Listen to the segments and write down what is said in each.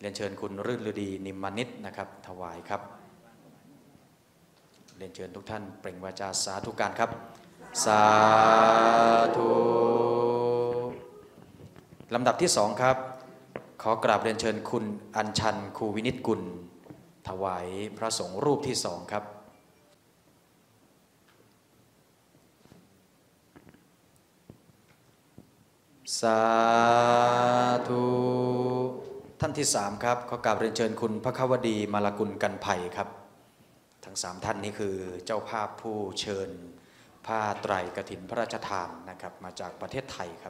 รียนเชิญคุณรื่นฤดีนิมมานิชนะครับถวายครับเรียนเชิญทุกท่านเปล่งวาจาสาธุการครับสาธุลำดับที่2ครับขอกราบเรียนเชิญคุณอัญชันคูวินิจกุลถวายพระสงฆ์รูปที่2ครับสาธุท่านที่3ครับขอกราบเรียนเชิญคุณพระควดีมาลกุลกันไผ่ครับทั้ง3ท่านนี้คือเจ้าภาพผู้เชิญผ้าไตรกฐินพระราชทานนะครับมาจากประเทศไทยครับ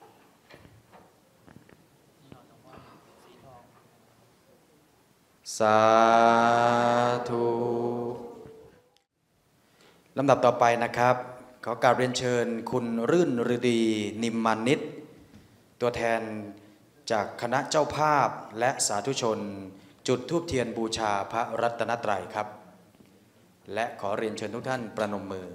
สาธุลำดับต่อไปนะครับขอกราบเรียนเชิญคุณรื่นฤดีนิมมานิชตัวแทนจากคณะเจ้าภาพและสาธุชนจุดธูปเทียนบูชาพระรัตนตรัยครับและขอเรียนเชิญทุกท่านประนมมือ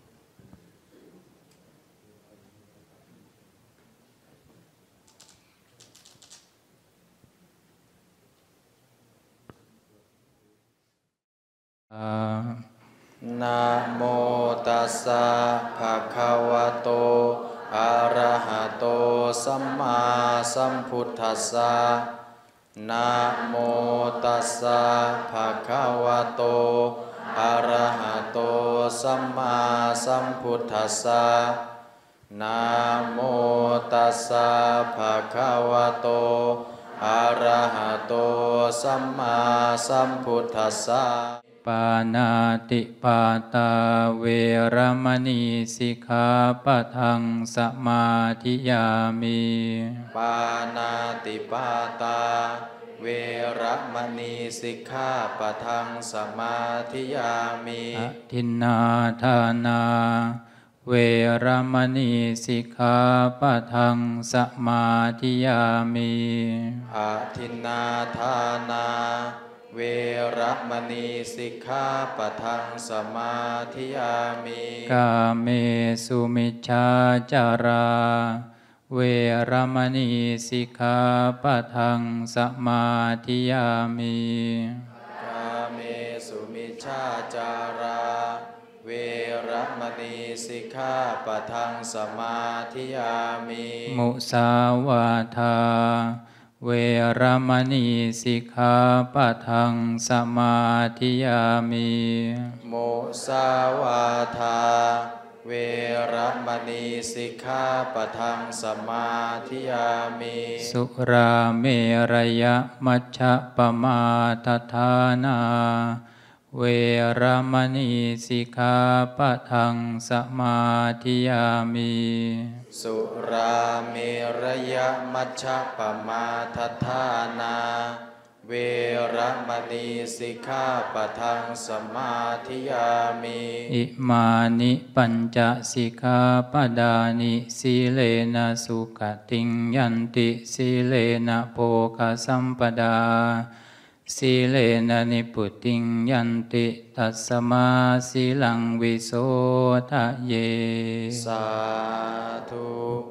นะโมตัสสะภะคะวะโตอะระหะโตสัมมาสัมพุทธัสสะนะโมตัสสะภะคะวะโตอะระหะโตสัมมาสัมพุทธัสสะนะโมตัสสะภะคะวะโตอะระหะโตสัมมาสัมพุทธัสสะปานาติปาตาเวรมณีสิกขาปะทังสมาธิยามิปานาติปาตาเวรมณีสิกขาปะทังสมาธิยามิอทินนาทานาเวรมณีสิกขาปะทังสมาธิยามิอทินนาทานาเวรมณีสิกขาปะทังสมาธิยามิกาเมสุมิจฉาจาราเวรมณีสิกขาปะทังสมาธิยามิกาเมสุมิจฉาจาราเวรมณีสิกขาปะทังสมาธิยามิมุสาวาทาเวรมณีสิกขาปะทังสมาธิยามิโมสาวาทาเวรมณีสิกขาปะทังสมาธิยามิสุราเมรยมัชฌะปมาทฐานาเวรมณีสิกขาปะทังสมาธิยามิสุราเมรยมัชฌะปมาทฐานาเวรมณีสิกขาปะทังสมาธิยามิอิมานิปัญจสิกขาปดานิสีเลนะสุขติงยันติสีเลนะโภคสัมปดาสีเลนะนิพุติงยันติตัสมาสีลังวิโสทะเยสาธุ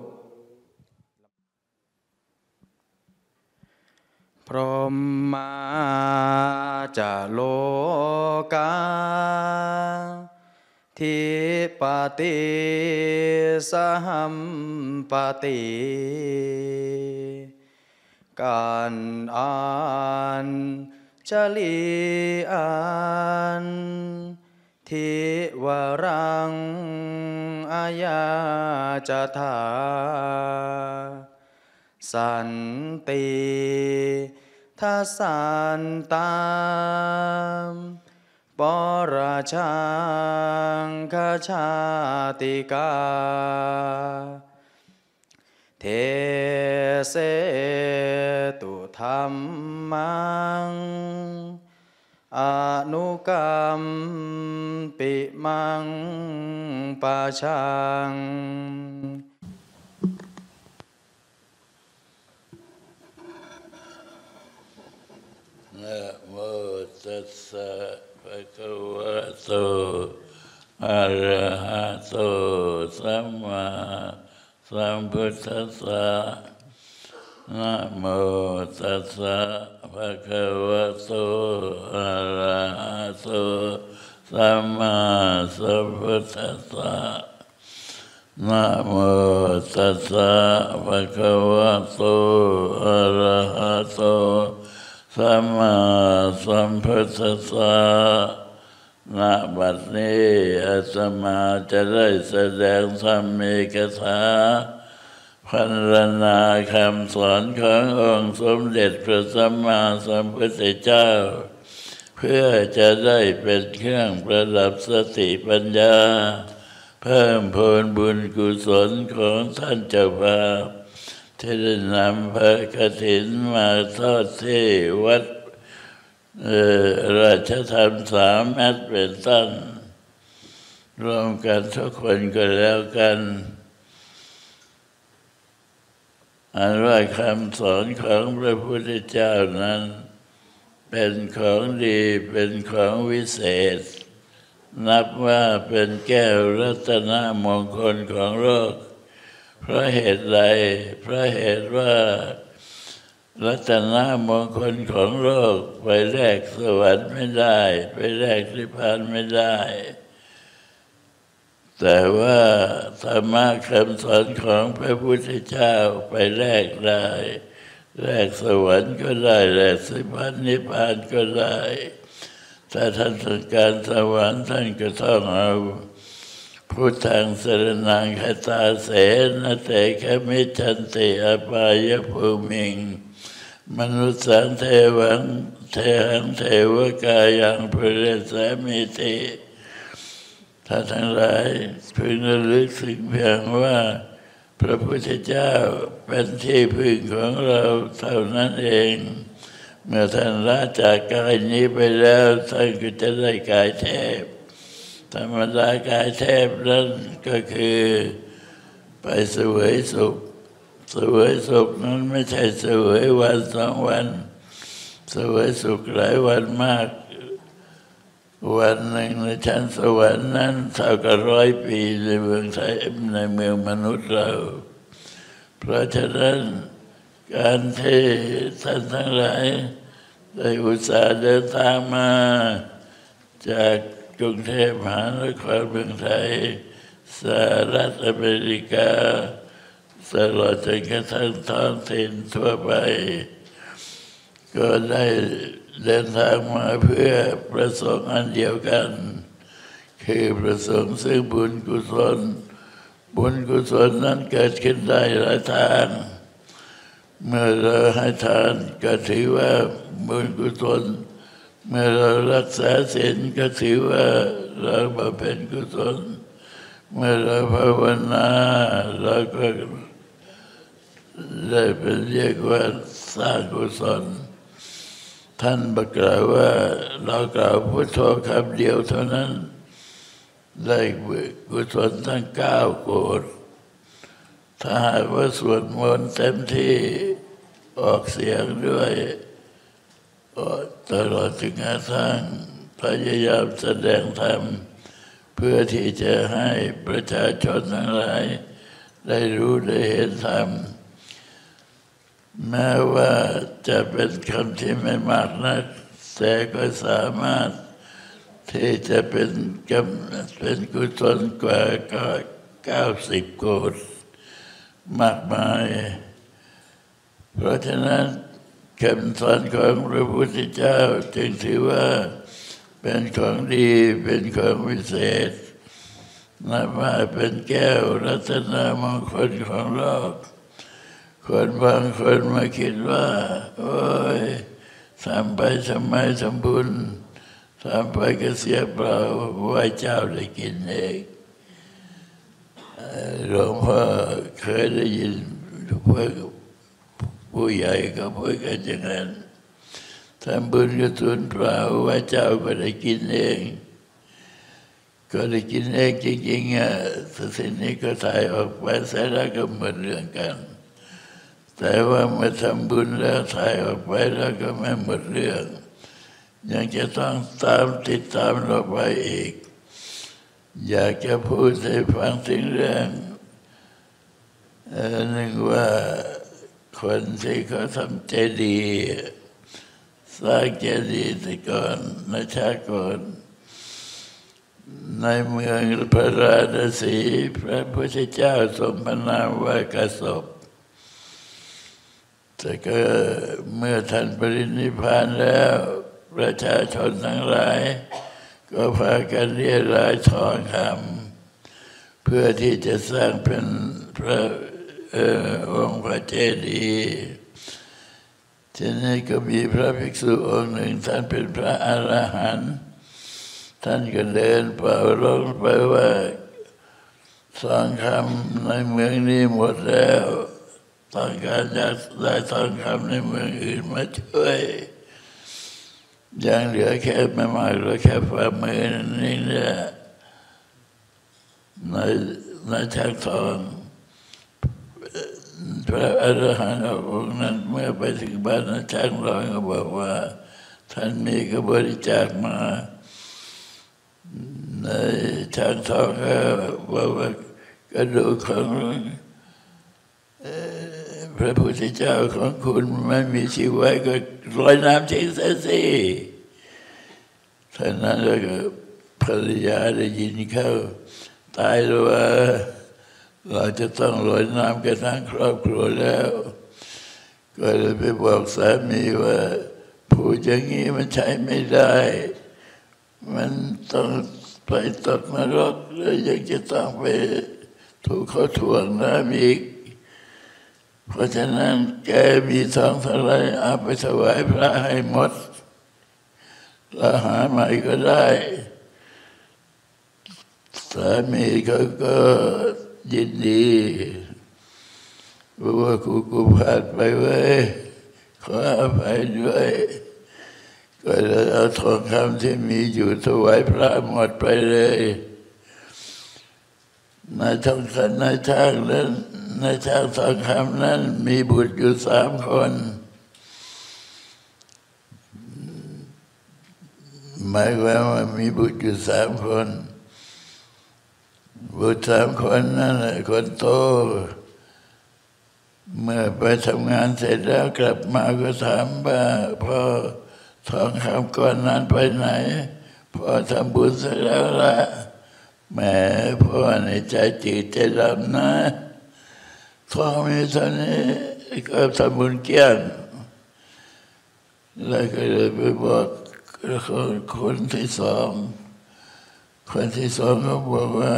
พรหมาจะโลกาทิปติสหัมปติการอ่านชลีอ่านทิวรังอายาจะถาสันติทัสสันตามปราชังคชาติกาเทเสตุธัมมังอนุกัมปิมังปะชังนะโมตัสสะภะคะวะโตอะระหะโตสัมมาสัมพุทธัสสะนะโมตัสสะภะคะวะโตอะระหะโตสัมมาสัมพุทธัสสะนะโมตัสสะภะคะวะโตอะระหะโตสัมมาสัมพุทธัสสะณบัดนี้อาตมาจะได้แสดงธรรมเอกถาพรรณนาคำสอนขององค์สมเด็จพระสัมมาสัมพุทธเจ้าเพื่อจะได้เป็นเครื่องประดับสติปัญญาเพิ่มพูนบุญกุศลของท่านเจ้าภาพที่ได้นำพระกฐินมาทอดที่วัดราชธรรม3 เม็ดเป็นต้นรวมกันทุกคนก็แล้วกันอันว่าคำสอนของพระพุทธเจ้านั้นเป็นของดีเป็นของวิเศษนับว่าเป็นแก้วรัตนมงคลของโลกเพราะเหตุใดเพราะเหตุว่ารัตนมงคลของโลกไปแลกสวรรค์ไม่ได้ไปแลกนิพพานไม่ได้แต่ว่าธรรมะคำสอนของพระพุทธเจ้าไปแลกได้แลกสวรรค์ก็ได้แลกนิพพานก็ได้ถ้าท่านต้องการสวรรค์ท่านก็ต้องเอาพุทธังสรณังคตาเสนะเตขมิจฉันติอปายภูมิงมนุสสังเทวังเทหังเทวกายังปุเรสามิติท่านทั้งหลายพึงระลึกถึงเพียงว่าพระพุทธเจ้าเป็นที่พึ่งของเราเท่านั้นเองเมื่อท่านละจากกายนี้ไปแล้วท่านก็จะได้กายเทพธรรมดากายเทพนั้นก็คือไปเสวยสุขเสวยสุขนั้นไม่ใช่เสวยวัน2 วันเสวยสุขหลายวันมากวันหนึ่งในชั้นสวรรค์นั้นเท่ากับ100 ปีในเมืองไทยในเมืองมนุษย์เราเพราะฉะนั้นการที่ท่านทั้งหลายได้อุตส่าห์เดินทางมาจากกรุงเทพมหานครเมืองไทยสหรัฐอเมริกาตลอดจนกระทั่งท้องถิ่นทั่วไปก็ได้เดินทางมาเพื่อประสงค์อันเดียวกันคือประสงค์ซึ่งบุญกุศลบุญกุศลนั้นเกิดขึ้นได้หลายทางเมื่อเราให้ทานก็ถือว่าบุญกุศลเมื่อเรารักษาศีลก็ถือว่าเราบำเพ็ญกุศลเมื่อเราภาวนาเราก็ได้เป็นเรียกว่าสร้างกุศลท่านบอกกล่าวว่าเรากล่าวพุทโธคำเดียวเท่านั้นได้กุศลทั้ง9 โกฏถ้าหากว่าสวดมนต์เต็มที่ออกเสียงด้วยตลอดถึงกระทั่งพยายามแสดงธรรมเพื่อที่จะให้ประชาชนทั้งหลายได้รู้ได้เห็นธรรมแม้ว่าจะเป็นคำที่ไม่มากนักแต่ก็สามารถที่จะเป็นกุศลกว่า90 โกฏมากมายเพราะฉะนั้นคำสอนของพระพุทธเจ้าจึงถือว่าเป็นของดีเป็นของวิเศษนับว่าเป็นแก้วรัตนมงคลของโลกคนบางคนมาคิดว่าโอ้ยทำไปทำไมทำบุญทำไปก็เสียเปล่าไหว้เจ้าได้กินเองหลวงพ่อเคยได้ยินผู้ใหญ่ก็พูดกันอย่างนั้นทำบุญก็สูญเปล่าไหว้เจ้าก็ได้กินเองก็ได้กินเองจริงๆสิ่งนี้ก็ถ่ายออกไปเสร็จแล้วก็หมดเรื่องกันแต่ว่าเมื่อทำบุญแล้วถ่ายออกไปแล้วก็ไม่หมดเรื่องยังจะต้องติดตามเราไปอีกอยากจะพูดให้ฟังถึงเรื่องหนึ่งว่าคคนที่เขาทำเจดีย์สร้างเจดีย์แต่ก่อนในชาติก่อนในเมืองพระราชสีพระพุทธเจ้าทรงพระนามว่ากสปแต่ก็เมื่อท่านปรินิพพานแล้วประชาชนทั้งหลายก็พากันเรียรายทองคำเพื่อที่จะสร้างเป็นพระองค์พระเจดีย์ทีนี้ก็มีพระภิกษุองค์หนึ่งท่านเป็นพระอรหันต์ท่านก็เดินเป่าร้องไปว่าทองคำในเมืองนี้หมดแล้วต้องการอยากได้ทองคำในเมืองอื่นมาช่วยยังเหลือแค่ไม่มากเหลือแค่ฝ่ามือนี่แหละในช่างทองพระอรหันต์องค์นั้นเมื่อไปถึงบ้านนายช่างทองก็บอกว่าท่านมีก็บริจาคมาในช่างทองก็บอกว่ากระดูกของพระพุทธเจ้าของคุณไม่มีชีวิตก็ลอยน้ำทิ้งเสียสิท่านนั้นแล้วก็ภรรยาได้ยินเข้าตายแล้วว่าเราจะต้องลอยน้ำกันทั้งครอบครัวแล้วก็เลยไปบอกสามีว่าพูดอย่างนี้มันใช้ไม่ได้มันต้องไปตกนรกแล้วยังจะต้องไปถูกเขาถ่วงน้ำอีกเพราะฉะนั้นแกมีทองเท่าไรเอาไปถวายพระให้หมดแล้วหาใหม่ก็ได้สามีเขาก็ยินดีบอกว่ากูพลาดไปเว้ยขออภัยด้วยก็เลยเอาทองคำที่มีอยู่ถวายพระหมดไปเลยนายช่างนั้นนายช่างทองคำนั้นมีบุตรอยู่3 คนหมายความว่ามีบุตรอยู่3 คนบุตร3 คนนั่นแหละคนโตเมื่อไปทำงานเสร็จแล้วกลับมาก็ถามว่าพ่อทองคำก้อนนั้นไปไหนพ่อทำบุญเสร็จแล้วล่ะแม่พ่อในใจจืดใจดำนะทองมีเท่านี้ก็ทำบุญเกี้ยงแล้วก็เลยไปบอกคนที่สองเขาบอกว่า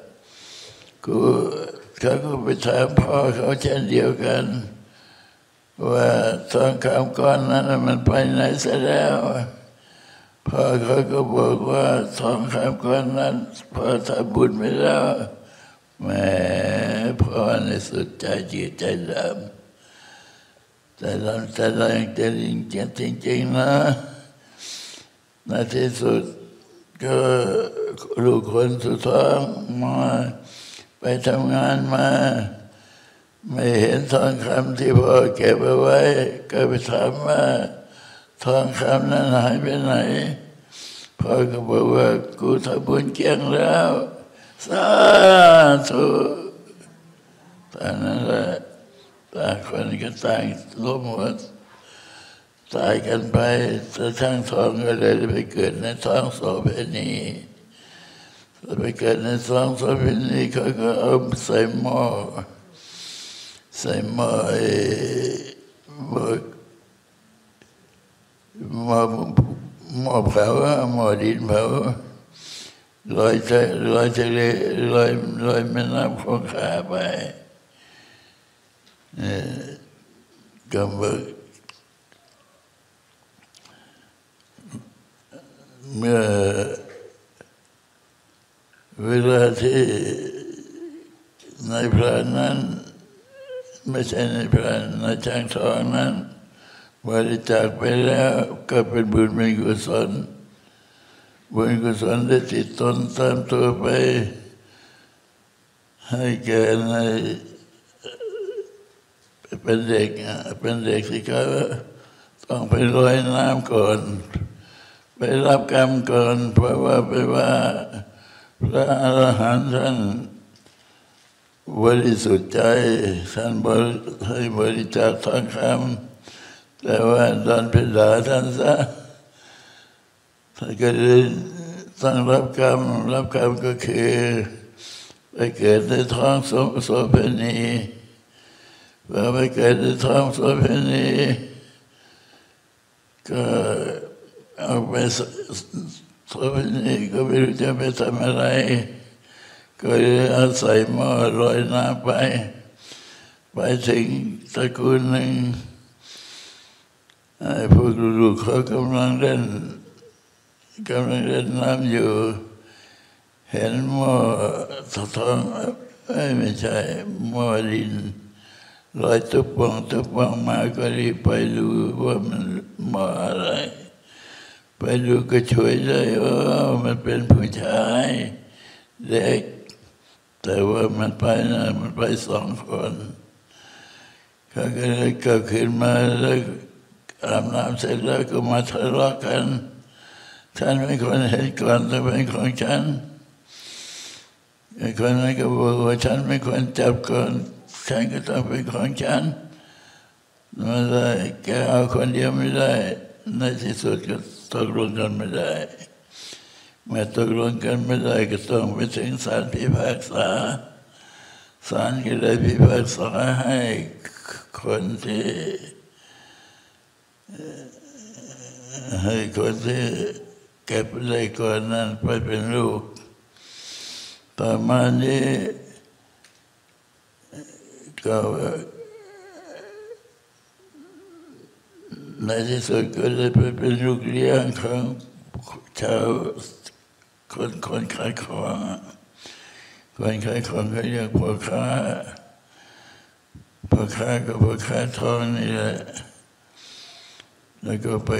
เขาก็ไปถามพ่อเขาเช่นเดียวกันว่าทองคำก้อนนั้นมันไปไหนเสียแล้วพ่อเขาก็บอกว่าทองคำก้อนนั้นพ่อทำบุญไปแล้วแม่พ่อในสุดใจจืดใจดำแต่เราจะแรงจะจริงนะในที่สุดก็ลูกคนสุดท้องมาไปทำงานมาไม่เห็นทองคำที่พ่อเก็บเอาไว้ก็ไปถามว่าทองคำนั้นหายไปไหนพ่อก็บอกว่ากูทำบุญเกี้ยงแล้วสาธุตอนนั้นแหละต่างคนก็ต่างล้มหัวตายกันไปแต่ช่างทองก็เลยไปเกิดในท้องโสเภณีไปเกิดในท้องโสเภณีเขาก็เอาใส่หม้อหม้อเผาหม้อดินเผาลอยทะเลลอยแม่น้ำคงคาไปก็เมื่อเวลาที่นายพรานนั้นไม่ใช่นายพรานนายช่างทองนั้นบริจาคไปแล้วก็เป็นบุญเป็นกุศลได้ติดตนตามตัวไปให้แก่ในเป็นเด็กที่เขาต้องไปลอยน้ำก่อนไปรับกรรมก่อนเพราะว่าไปว่าพระอรหันต์ท่านบริสุทธิ์ใจท่านให้บริจาคทองคำแต่ว่าตอนไปด่าท่านซะท่านก็เลยต้องรับกรรมก็คือไปเกิดในท้องโสเภณีพอไปเกิดในท้องโสเภณีก็เอาไปโสเภณีก็ไม่รู้จะไปทำอะไรก็เลยเอาใส่หม้อลอยน้ำไปถึงตระกูลหนึ่งพวกลูกเขากำลังเล่นน้ำอยู่เห็นหม้อทองไม่ใช่หม้อดินลอยตุ๊บป่องมาก็รีบไปดูว่ามันหม้ออะไรไปดูก็ช่วยได้มันเป็นผู้ชายเด็กแต่ว่ามันไป2 คนเขาก็เลยเกิดขึ้นมาแล้วอาบน้ำเสร็จแล้วก็มาทะเลาะกันฉันเป็นคนเห็นก่อนแต่เป็นของฉันคนนั้นก็บอกว่าฉันเป็นคนจับก่อนฉันก็ต้องเป็นของฉันไม่ได้แกเอาคนเดียวไม่ได้ในที่สุดก็ตกลงกันไม่ได้เมื่อตกลงกันไม่ได้ก็ต้องไปถึงศาลพิพากษาศาลก็ได้พิพากษาให้คนที่เก็บได้ก่อนนั้นไปเป็นลูกต่อมานี้ก็ในที่สุดก็ได้ไปเป็นลูกเลี้ยงของชาวคนขายของเขาเรียกพ่อค้าก็พ่อค้าทองนี่แหละแล้วก็ไป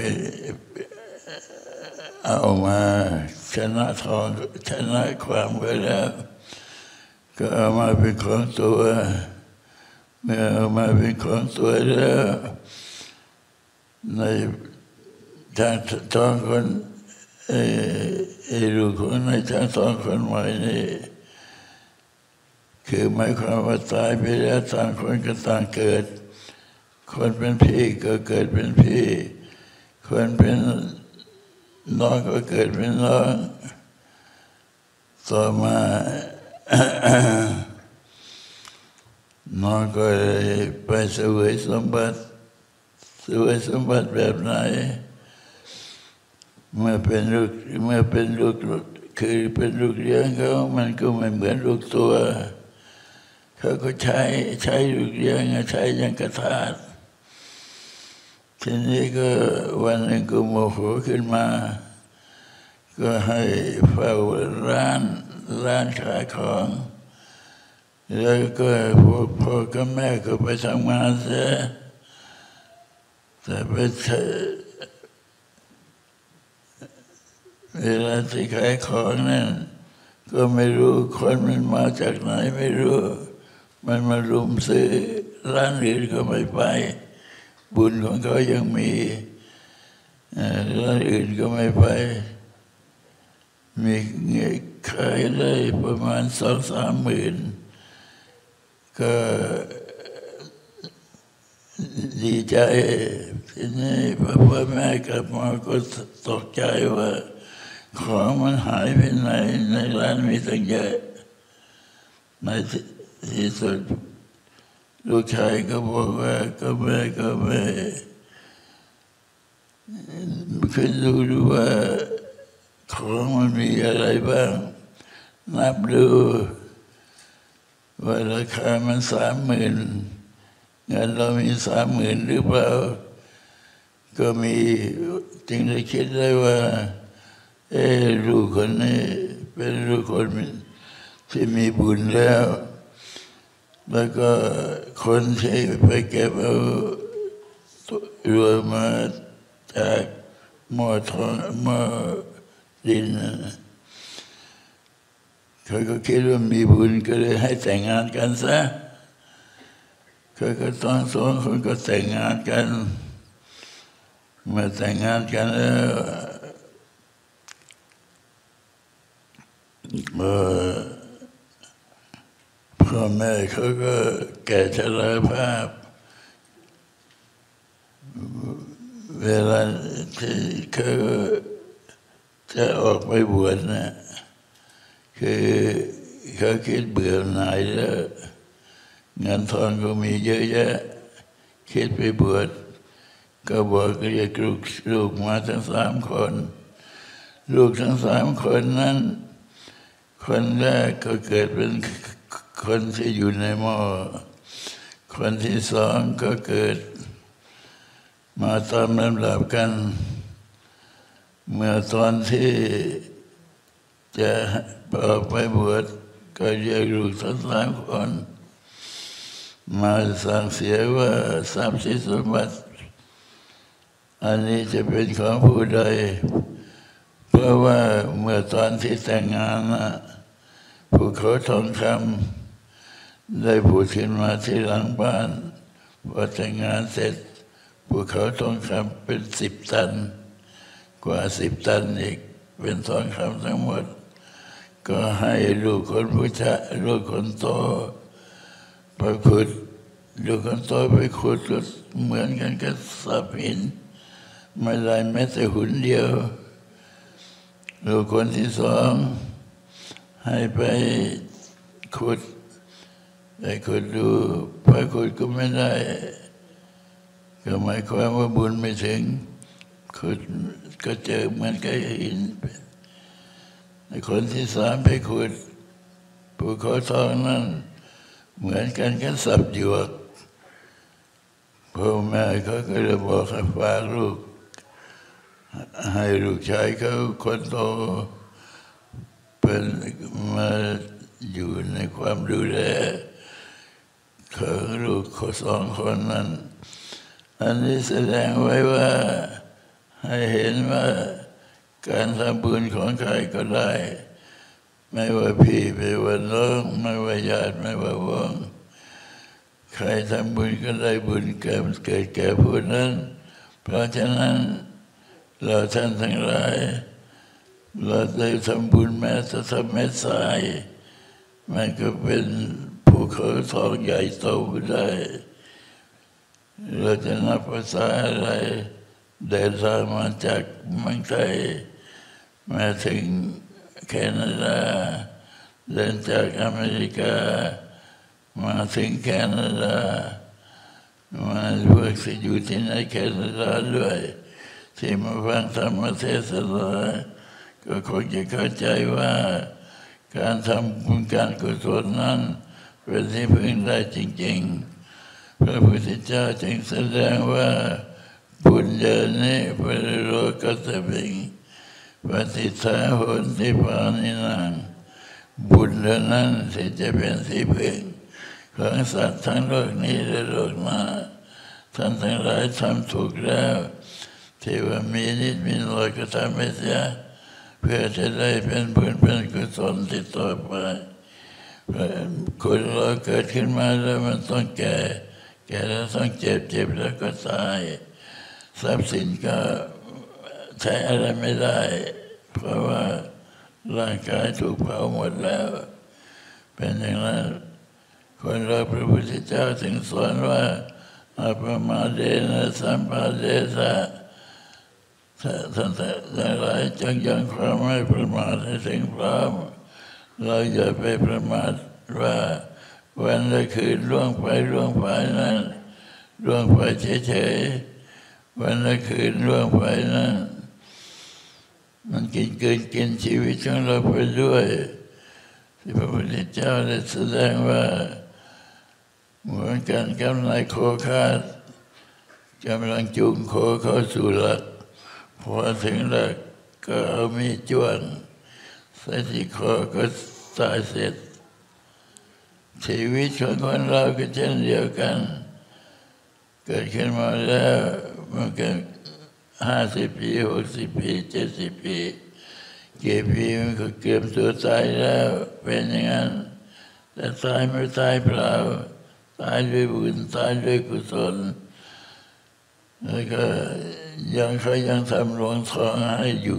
เอามาชนะทองชนะความไปแล้วก็เอามาเป็นของตัวเมื่อเอามาเป็นของตัวแล้วในทางทองคนลูกของในทางทองคนใหม่นี่คือหมายความว่าตายไปแล้วต่างคนก็ต่างเกิดคนเป็นพี่ก็เกิดเป็นพี่คนเป็นน้องก็เกิดเป็นน้องต่อมาน้องก็ไปเสวยสมบัติแบบไหนเมื่อเป็นลูกคือเป็นลูกเลี้ยงเขามันก็ไม่เหมือนลูกตัวเขาก็ใช้ลูกเลี้ยงใช้ยังกระทาสทีนี้ก็วันหนึ่งก็โมโหขึ้นมาก็ให้เฝ้าร้านขายของแล้วก็พ่อกับแม่ก็ไปทำงานเสียแต่ไปเวลาที่ขายของนั่นก็ไม่รู้คนมันมาจากไหนไม่รู้มันมารุมซื้อร้านอื่นก็ไม่ไปบุญของเขายังมีร้านอื่นก็ไม่ไปมีเงินขายได้ประมาณ2-3 หมื่นก็ดีใจทีนี้พ่อแม่กลับมาก็ตกใจว่าของมันหายไปไหนในร้านมีตั้งเยอะในที่สุดลูกชายก็บอกว่าก็ไม่ขึ้นดูว่าของมันมีอะไรบ้างนับดูว่าราคามัน30,000เงินเรามี30,000หรือเปล่าก็มีจึงได้คิดได้ว่าลูกคนนี้เป็นลูกคนที่มีบุญแล้วก็คนที่ไปเก็บเอารวยมาจากหม้อทองหม้อดินเขาก็คิดว่ามีบุญก็เลยให้แต่งงานกันซะเขาก็ต้อง2 คนก็แต่งงานกันเมื่อแต่งงานกันแล้วพ่อพ่อแม่เขาก็แก่ชราภาพเวลาที่เขาจะออกไปบวชนะคือเขาคิดเบื่อหน่ายแล้วเงินทองก็มีเยอะแยะคิดไปบวชก็บอกเรียกลูกมาทั้ง3 คนลูกทั้ง3 คนนั้นคนแรกก็เกิดเป็นคนที่อยู่ในหม้อคนที่2ก็เกิดมาตามลำดับกันเมื่อตอนที่จะออกไปบวชก็เรียกลูกทั้ง3 คนมาสั่งเสียว่าทรัพย์สินสมบัติอันนี้จะเป็นของผู้ใดเพราะว่าเมื่อตอนที่แต่งงานภูเขาทองคำได้ผุดขึ้นมาที่หลังบ้านพอแต่งงานเสร็จภูเขาทองคำเป็น10 ตันกว่า10 ตันอีกเป็นทองคำทั้งหมดก็ให้ลูกคนผู้ชายลูกคนโตไปขุดลูกคนโตไปขุดก็เหมือนกันกับทรัพย์หินไม่ได้แม้แต่หุ่นเดียวลูกคนที่2ให้ไปขุดดูไปขุดก็ไม่ได้ก็หมายความว่าบุญไม่ถึงขุดก็เจอเหมือนกับหินคนที่3ไปขุดภูเขาทองนั้นเหมือนกันกับสับหยวกพ่อแม่เขาก็เลยบอกให้ฝากลูกให้ลูกชายเขาคนโตเป็นมาอยู่ในความดูแลของลูก2 คนนั้นอันนี้แสดงไว้ว่าให้เห็นว่าการทำบุญของใครก็ได้ไม่ว่าพี่ไม่ว่าน้องไม่ว่าญาติไม่ว่าวงใครทำบุญก็ได้บุญเกิดแก่ผู้นั้นเพราะฉะนั้นเราท่านทั้งหลายเราได้ทำบุญแม้แต่ทำเม็ดทรายมันก็เป็นภูเขาทองใหญ่โตได้เราจะนับภาษาอะไรเดินทางมาจากเมืองไทยมาถึงแคนาดาเดินจากอเมริกามาถึงแคนาดามาพวกที่อยู่ที่ในแคนาดาด้วยที่มาฟังธรรมเทศนาก็คงจะเข้าใจว่าการทำบุญการกุศลนั้นเป็นที่พึงได้จริงๆพระพุทธเจ้าจึงแสดงว่าบุญญาณิปริโลกัสสมิงปฏิทาโหนติปานินังบุญเท่านั้นที่จะเป็นที่พึ่งของสัตว์ทั้งโลกนี้และโลกหน้าท่านทั้งหลายทำถูกแล้วที่ว่ามีนิดมีหน่อยก็ทำให้เสียเพื่อจะได้เป็นบุญเป็นกุศลติดต่อไปคนเราเกิดขึ้นมาแล้วมันต้องแก่แล้วต้องเจ็บแล้วก็ตายทรัพย์สินก็ใช้อะไรไม่ได้เพราะว่าร่างกายถูกเผาหมดแล้วเป็นอย่างนั้นคนเราพระพุทธเจ้าถึงสอนว่าอัปมาเดนะสัมปาเดสะท่านทั้งหลายจงยังความไม่ประมาทให้ถึงพร้อมเราอย่าไปประมาทว่าวันและคืนล่วงไปนั้นล่วงไปเฉยๆวันและคืนล่วงไปนั้นมันกินชีวิตของเราไปด้วยที่พระพุทธเจ้าได้แสดงว่าเหมือนกันกับนายโคคาดกำลังจูงโคเข้าสู่หลักพอถึงหลักก็เอามีดจ้วงใส่ที่คอก็ตายเสร็จชีวิตของคนเราก็เช่นเดียวกันเกิดขึ้นมาแล้วมันก็50 ปี60 ปี70 ปีกี่ปีมันก็เกือบตัวตายแล้วเป็นอย่างนั้นแต่ตายไม่ตายเปล่าตายด้วยบุญตายด้วยกุศลแล้วก็เขายังทำโรงทองให้อยู่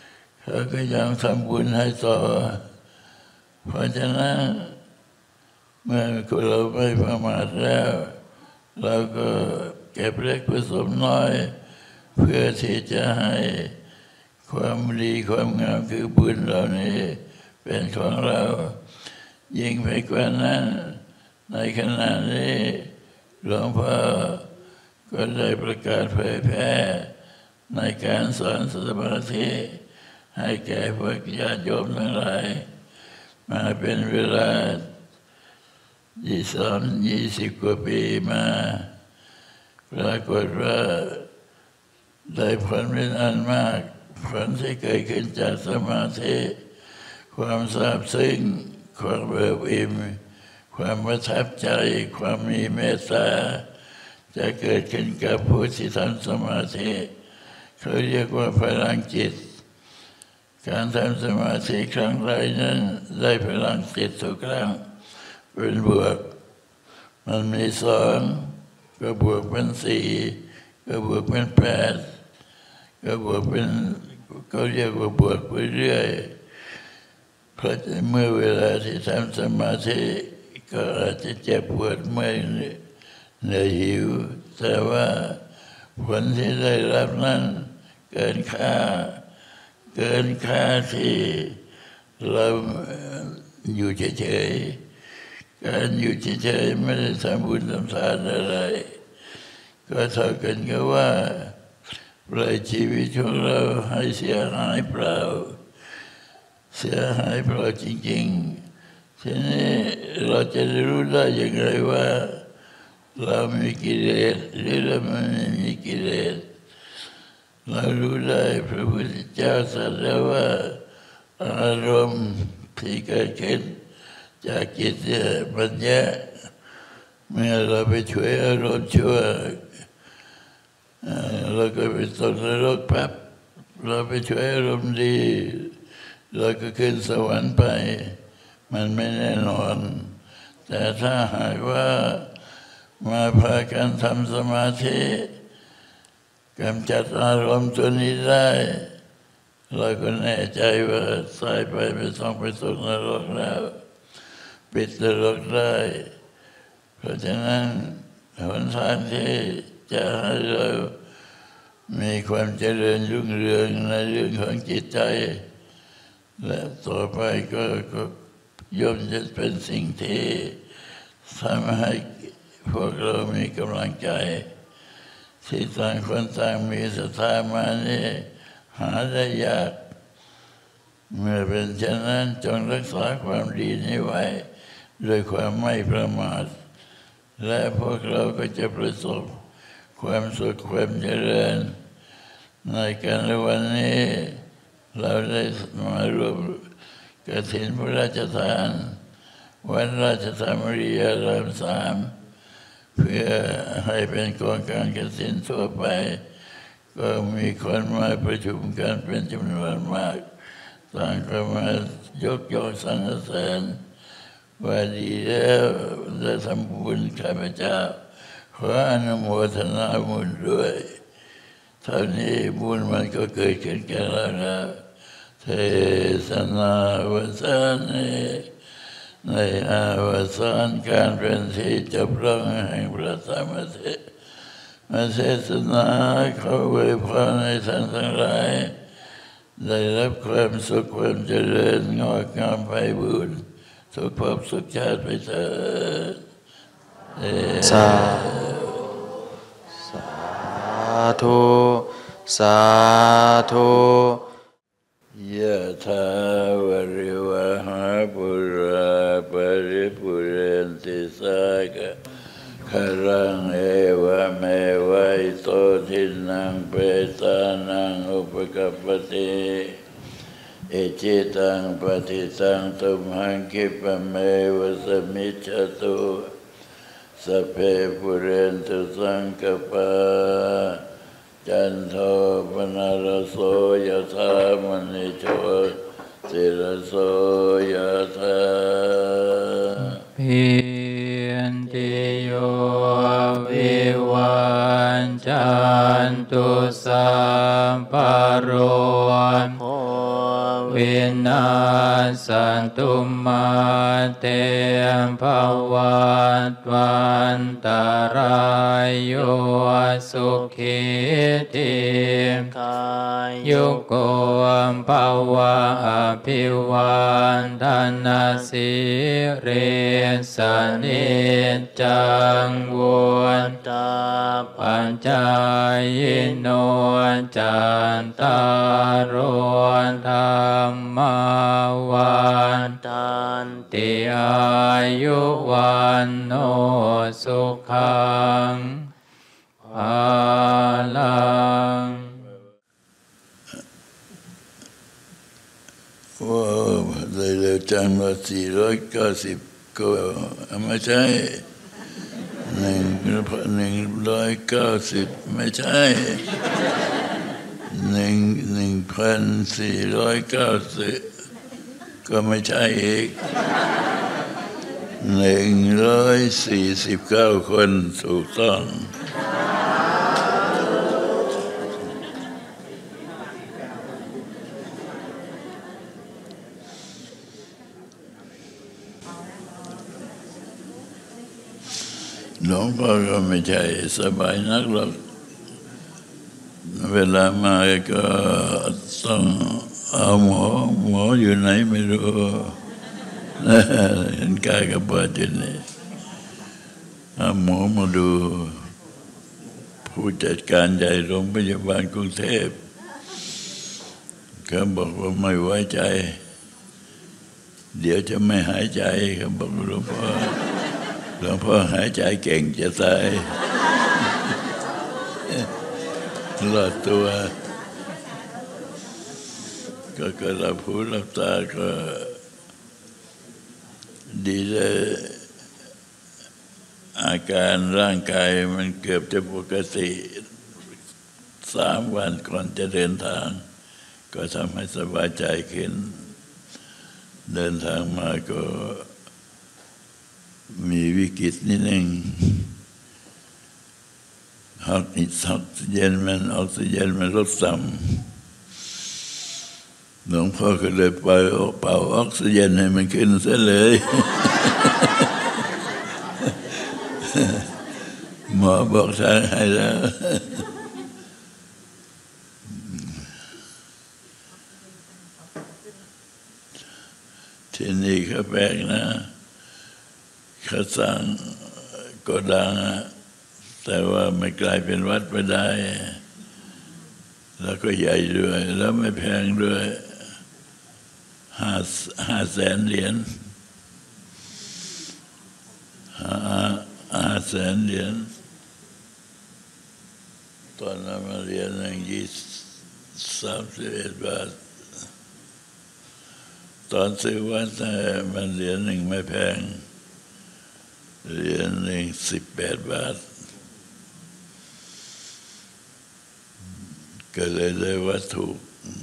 เขาก็ยังทำบุญให้ต่อเพราะฉะนั้นเมื่อเราไม่ประมาทแล้วเราก็เก็บเล็กผสมน้อยเพื่อที่จะให้ความดีความงามคือบุญเหล่านี้เป็นของเรายิ่งไปกว่านั้นในขณะนี้หลวงพ่อก็ได้ประกาศเผยแพร่ในการสอนสมาธิให้แก่พวกญาติโยมทั้งหลายมาเป็นเวลา20 กว่าปีมาปรากฏว่าได้ผลเป็นอันมากผลที่เกิดขึ้นจากสมาธิความซาบซึ้งความเบิกอิ่มความประทับใจความมีเมตตาจะเกิดขึ้นกับผู้ที่ทำสมาธิเขาเรียกว่าพลังจิตการทำสมาธิครั้งใดนั้นได้พลังจิตทุกครั้งเป็นบวกมันมี2ก็บวกเป็น4ก็บวกเป็น8ก็บวกเป็นก็เรียกว่าบวกไปเรื่อยเพราะเมื่อเวลาที่ทำสมาธิก็อาจจะเจ็บปวดเมื่อยเหนื่อยหิวแต่ว่าผลที่ได้รับนั้นเกินค่าที่เราอยู่เฉยๆการอยู่เฉยๆไม่ได้ทำบุญทำทานอะไรก็เท่ากันกับว่าปล่อยชีวิตของเราให้เสียหายเปล่าจริงๆทีนี้เราจะรู้ได้อย่างไรว่าเรามีกิเลสหรือเราไม่มีกิเลสเรารู้ได้พระพุทธเจ้าตรัสแล้วว่าอารมณ์ที่เกิดขึ้นจากจิตเนี่ยมันแย่เมื่อเราไปช่วยอารมณ์ชั่วเราก็ไปตกนรกปั๊บเราไปช่วยอารมณ์ดีเราก็ขึ้นสวรรค์ไปมันไม่แน่นอนแต่ถ้าหากว่ามาพากันทำสมาธิกำจัดอารมณ์ตัวนี้ได้เราก็แน่ใจว่าตายไปไม่ต้องไปตกนรกแล้วปิดนรกได้เพราะฉะนั้นหนทางที่จะให้เรามีความเจริญรุ่งเรืองในเรื่องของจิตใจและต่อไปก็ย่อมจะเป็นสิ่งที่ทำให้พวกเรามีกำลังใจที่ต่างคนต่างมีศรัทธามานี่หาได้ยากเมื่อเป็นเช่นนั้นจงรักษาความดีนี้ไว้ด้วยความไม่ประมาทและพวกเราก็จะประสบความสุขความเจริญในการวันนี้เราได้มารวมกฐินพระราชทานวันราชธรรมริยาราม3เพื่อให้เป็นกองการกฐินทั่วไปก็มีคนมาประชุมกันเป็นจำนวนมากต่างก็มายกย่องสรรเสริญว่าดีแล้วได้ทำบุญข้าพเจ้าขออนุโมทนาบุญด้วยเท่านี้บุญมันก็เกิดขึ้นแก่เราแล้วเทศนาวสานในอาวสานการเป็นที่จบลงแห่งพระธรรมเทศมาเทศนาเขาอวยพรให้ท่านทั้งหลายได้รับความสุขความเจริญงอกงามไพบูรย์ทุกภพทุกชาติไปเถิดสาธุสาธุยะถาวริวหาปุราปริปุเรนติสากะขรังเอวะเมวัยโตทินังเปตานังอุปกัปปติอิจิตังปฏิตังตุมหังคิปะเมวะสมิจฉตุสัพเพปุเรนตุสังกปาจันโทปนรโสยถามณิโชติรโสยถาพินติโยวิวันจันตุสัมปโรวินาสันตุมาเตภวสุขิติกายยุโกภวะอภิวันทนาสิริสนิจจังวุฒาปัญจายโนจันตารโอธรรมวันตันติอายุวันโนสุขังภาลังว่าได้เร็วจังว่า490ก็ไม่ใช่190ไม่ใช่1,490ก็ไม่ใช่อีก149คนถูกต้องหลวงพ่อก็ไม่ใช่สบายนักหรอกเวลามาก็ต้องเอาหมออยู่ไหนไม่รู้เห็นกายกับปอดอยู่นี่เอาหมอมาดูผู้จัดการใหญ่โรงพยาบาลกรุงเทพเขาบอกว่าไม่ไว้ใจเดี๋ยวจะไม่หายใจเขาบอกหลวงพ่อหายใจเก่งจะตายรอดตัวก็หลับหูหลับตาก็ดีเลยอาการร่างกายมันเกือบจะปกติ3 วันก่อนจะเดินทางก็ทำให้สบายใจขึ้นเดินทางมาก็มีวิกฤตนิดนึงออกซิเจนมันลดต่ำหลวงพ่อก็เลยเป่าออกซิเจนให้มันขึ้นซะเลย หมอบอกทางให้แล้วที่นี่เขาแปลกนะเขาสร้างโกดังแต่ว่าไม่กลายเป็นวัดไปได้แล้วก็ใหญ่ด้วยแล้วไม่แพงด้วย500,000 เหรียญ500,000 เหรียญตอนนั้นมาเหรียญหนึ่ง31 บาทตอนซื้อวัดมันเหรียญหนึ่งไม่แพงเหรียญหนึ่ง18 บาทก็เลยได้วัตถุ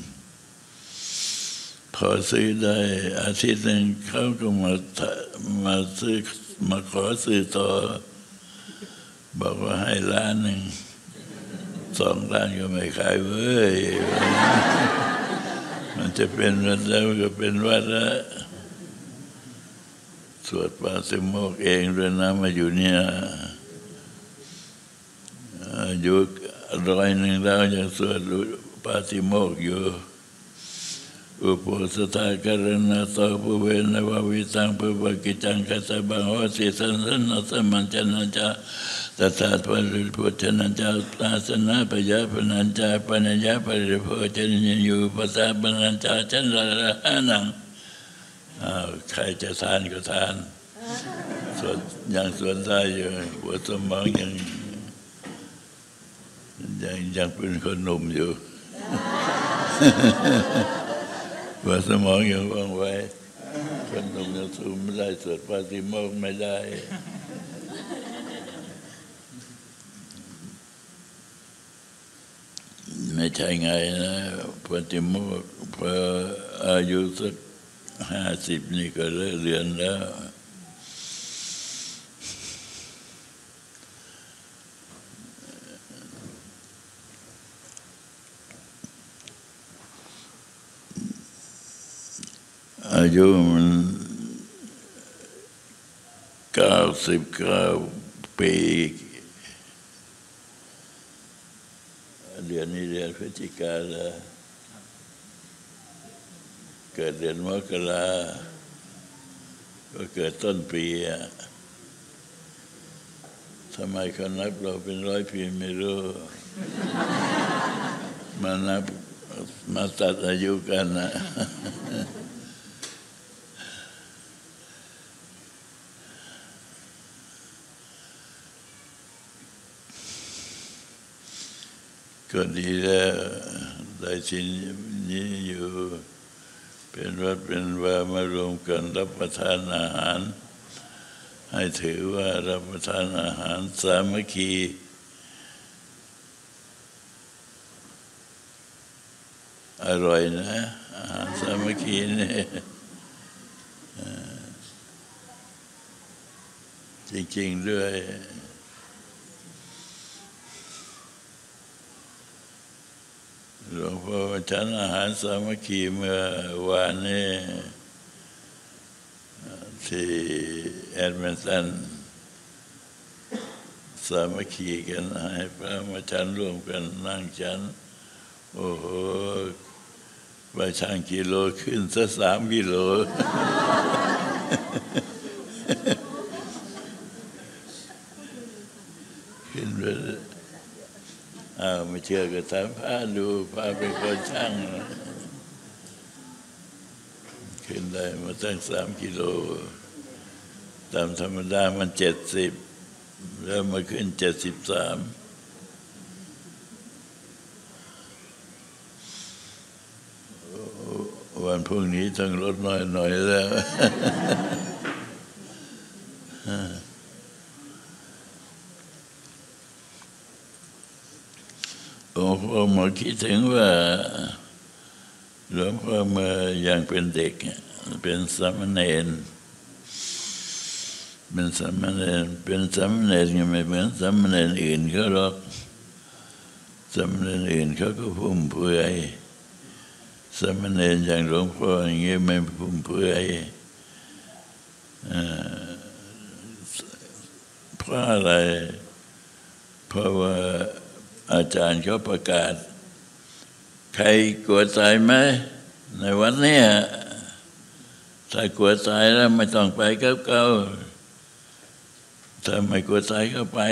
พอซื้อได้อาทิตย์หนึ่งเขาก็มาขอซื้อต่อบอกว่าให้1,000,000 2 ล้านก็ไม่ขายเว้ยมันจะเป็นวัดแล้วก็เป็นวัดแล้วสวดปาติโมกข์เองด้วยนะมาอยู่เนี่ยอยู่100แล้วยังสวดปาติโมกข์อยู่อุปสถากรณะโตภเวนววิตังภวกิจังคัสสะบังโหสิสันนัสมัญจนัญจาตถาปริพุทธนัญจาตาสนะปยาปนัญจาปัญญาปริโภชนิยูปัสสะปนัญจาชันละนังใครจะทานก็ทานส่วนได้อยู่หัวสมองยังเป็นคนหนุ่มอยู่ หัวสมองยังว่างไว้คนหนุ่มยังสู้ไม่ได้สวดปาติโมกข์ไม่ได้ไม่ใช่ไงนะปาติโมกข์พออายุสัก50นี่ก็เลิกเรียนแล้วอายุมัน99 ปีเดือนนี้เดือนพฤศจิกาแล้วเกิดเดือนมกราก็เกิดต้นปีทำไมเขานับเราเป็น100 ปีไม่รู้มานับมาตัดอายุกันนะก็ดีแล้วได้ชิ้นนี้อยู่เป็นวัดเป็นวามารวมกันรับประทานอาหารให้ถือว่ารับประทานอาหารสามัคคีอร่อยนะอาหารสามัคคีนี่จริงๆด้วยหลวงพ่อฉันอาหารสามัคคีเมื่อวานนี้ที่แอดมินตันสามัคคีกันให้พระมาฉันร่วมกันนั่งฉันโอ้โหไปช่างกิโลขึ้นซะ3 กิโลขึ้นไปไม่เชื่อก็ถามพระดูพระเป็นคนช่างขึ้นได้มาตั้ง3 กิโลตามธรรมดามัน70แล้วมาขึ้น73วันพรุ่งนี้ต้องลดน้อยๆแล้วหลวงพ่อมาคิดถึงว่าหลวงพ่อมาอย่างเป็นเด็กเป็นสามเณรเป็นสามเณรยังไม่เหมือนสามเณรอื่นเขาหรอกสามเณรอื่นเขาก็ฟุ่มเฟือยสามเณรอย่างหลวงพ่ออย่างเงี้ยไม่ฟุ่มเฟือยเพราะอะไรเพราะว่าอาจารย์เขาประกาศใครกลัวตายไหมในวันนี้ถ้ากลัวตายแล้วไม่ต้องไปกับเขาถ้าไม่กลัวตายก็ไป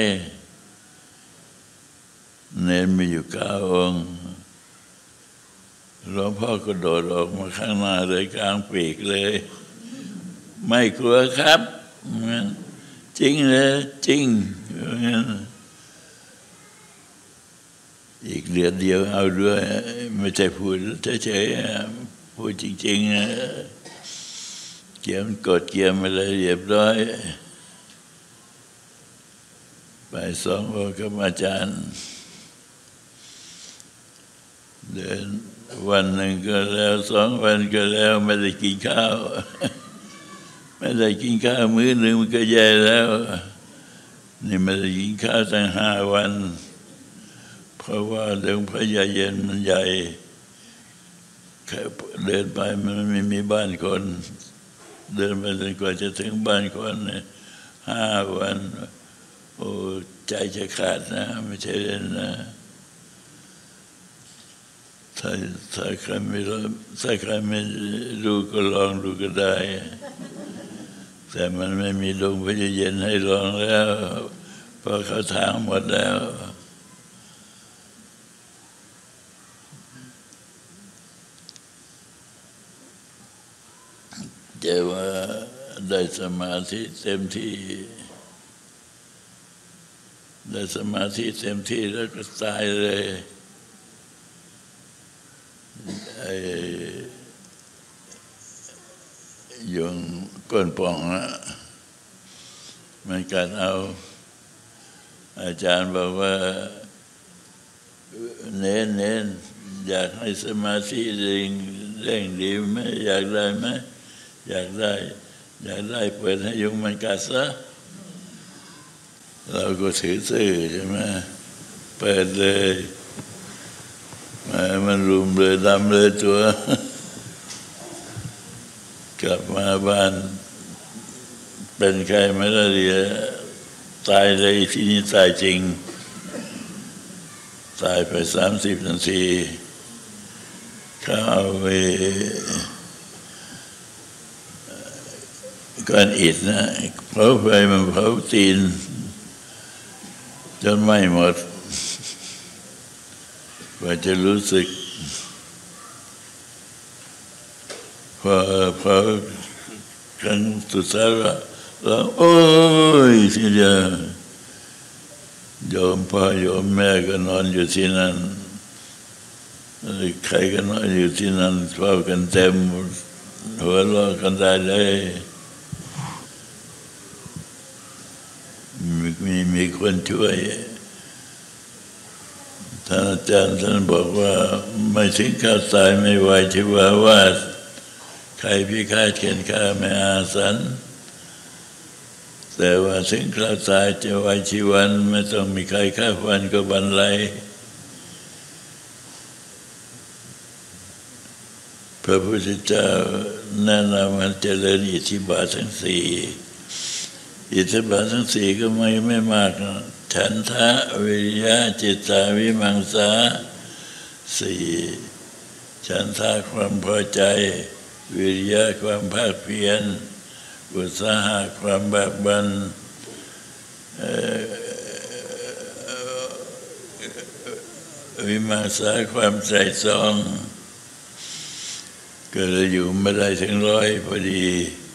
เนรมีอยู่9 องค์หลวงพ่อก็โดดออกมาข้างหน้าเลยกลางปีกเลยไม่กลัวครับจริงเลยจริงงั้นอีกเดือนเดียวเอาด้วยไม่ใช่พูดเฉยๆพูดจริงๆเกี่ยมกดเกี่ยมอะไรเรียบร้อยไป2 องค์กับอาจารย์เดินวันหนึ่งก็แล้ว2 วันก็แล้วไม่ได้กินข้าวไม่ได้กินข้าวมื้อหนึ่งมันก็แย่แล้วนี่ไม่ได้กินข้าวตั้ง5 วันเพราะว่าเรื่องพระยาเย็นมันใหญ่เดินไปมันไม่มีบ้านคนเดินไปจนกว่าจะถึงบ้านคน5 วันโอ้ใจจะขาดนะไม่ใช่เล่นนะถ้าใครไม่รู้ก็ลองดูก็ได้แต่มันไม่มีดวงพระยาเย็นให้ลองแล้วเพราะเขาถางหมดแล้วแต่ว่าได้สมาธิเต็มที่แล้วก็ตายเลยยุงก้นป่องมันกัดเอาอาจารย์บอกว่าเน้นอยากให้สมาธิเร่งดีไหมอยากได้ไหมอยากได้เปิดให้ยุงมันกัดซะเราก็ถือซื่อใช่ไหมเปิดเลยมันรุมเลยดำเลยตัวกลับมาบ้านเป็นใครไม่ได้เรียตายเลยที่นี่ตายจริงตายไป30 นาทีเขาเอาไปก้อนอิฐนะเผาไฟมันเผาตีนจนไหม้หมดกว่าจะรู้สึกพอครั้งสุดท้ายแล้วโอ้ยทีเดียวโยมพ่อโยมแม่ก็นอนอยู่ที่นั่นใครก็นอนอยู่ที่นั่นเฝ้ากันเต็มหัวเราะกันได้เลยมีคนช่วยท่านอาจารย์ท่านบอกว่าไม่ถึงข้าตายไม่ไหวชีวาวาสใครพิฆาตเขียนฆ่าไม่อาสันแต่ว่าถึงข้าตายจะไหวชีวันไม่ต้องมีใครฆ่าฟันก็บรรลัยพระพุทธเจ้าแนะนำให้เจริญอิทธิบาททั้งสี่อิทธิบาททั้งสี่ก็ไม่มากนะฉันทะวิริยะจิตตาวิมังสาสี่ฉันทะความพอใจวิริยะความภาคเพียรอุตสาหะความบากบั่นวิมังสาความไตร่ตรองก็เลยอยู่ไม่ได้ถึง100พอดี